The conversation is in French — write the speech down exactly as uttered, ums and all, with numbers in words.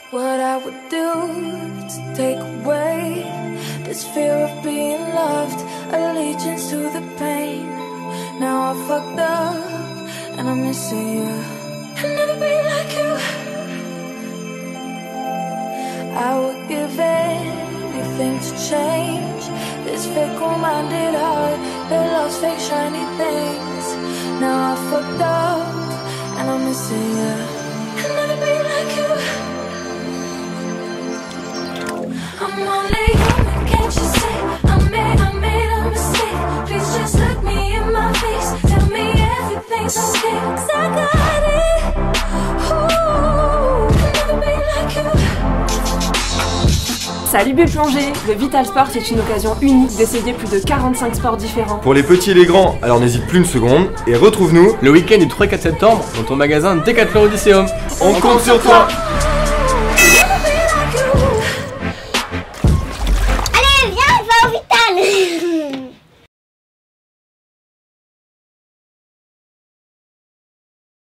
what I would do to take away this fear of being loved, allegiance to the pain. Now I fucked up and I'm missing you. I'll never be like you. I would give anything to change this fickle-minded heart that loves fake shiny things. Now I fucked up and I'm missing you. I'll never be like you. I'm only human, can't you see? I made, I made a mistake. Please just look me in my face. Tell me everything's okay, 'cause I got it. Ooh, I'll never be like you. Salut Bulle-Plongée! Le Vital Sport est une occasion unique d'essayer plus de quarante-cinq sports différents. Pour les petits et les grands, alors n'hésite plus une seconde et retrouve-nous le week-end du trois quatre septembre dans ton magasin Decathlon Odysseum. On, On compte sur toi, toi.